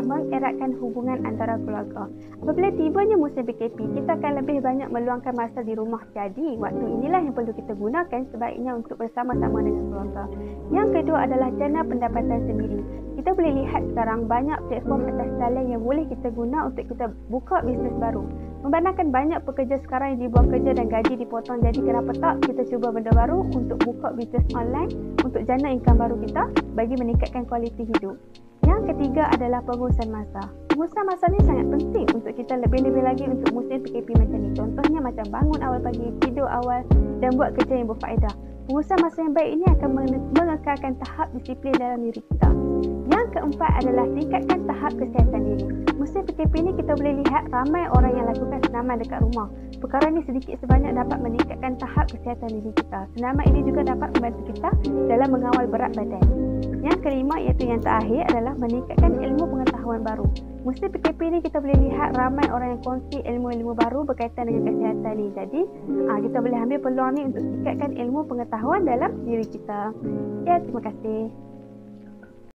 mengeratkan hubungan antara keluarga. Apabila tibanya musim PKP, kita akan lebih banyak meluangkan masa di rumah. Jadi, waktu inilah yang perlu kita gunakan sebaiknya untuk bersama-sama dengan keluarga. Yang kedua adalah jana pendapatan sendiri. Kita boleh lihat sekarang banyak platform atas talian yang boleh kita guna untuk kita buka bisnes baru. Memandangkan banyak pekerja sekarang yang dibuang kerja dan gaji dipotong, jadi kenapa tak kita cuba benda baru untuk buka bisnes online untuk jana income baru kita bagi meningkatkan kualiti hidup. Yang ketiga adalah pengurusan masa. Pengurusan masa ni sangat penting untuk kita lebih-lebih lagi untuk musim PKP macam ni. Contohnya macam bangun awal pagi, tidur awal dan buat kerja yang berfaedah. Pengurusan masa yang baik ini akan mengekalkan tahap disiplin dalam diri kita. Yang keempat adalah tingkatkan tahap kesihatan diri. Musim PKP ni kita boleh lihat ramai orang yang lakukan senaman dekat rumah. Perkara ni sedikit sebanyak dapat meningkatkan tahap kesihatan diri kita. Senaman ini juga dapat membantu kita dalam mengawal berat badan. Yang kelima iaitu yang terakhir adalah meningkatkan ilmu pengetahuan baru. Musim PKP ni kita boleh lihat ramai orang yang kongsi ilmu-ilmu baru berkaitan dengan kesihatan ni. Jadi kita boleh ambil peluang ni untuk tingkatkan ilmu pengetahuan dalam diri kita. Ya, terima kasih.